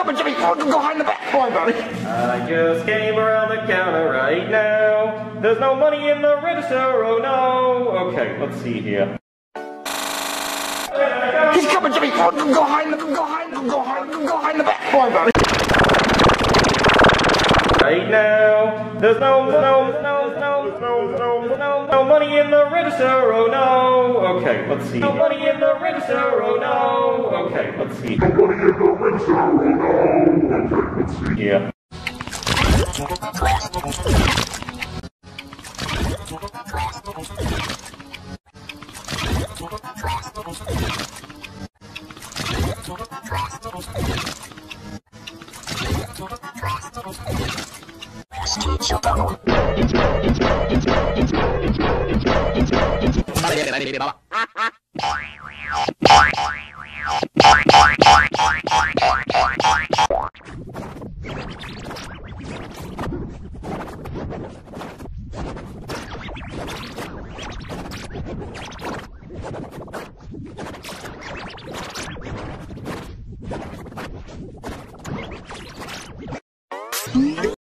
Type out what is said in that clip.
coming, Jimmy. Go behind the back. Fine, buddy. I just came around the counter right now. There's no money in the register, oh no. Okay, let's see here. He's coming, Jimmy. Go behind the back. Fine, buddy. Right now, there's no money in the register, oh no. Okay, let's see. No money in the register, oh no. Okay, let's see. No money in the register, oh no. Okay, let's see. Yeah.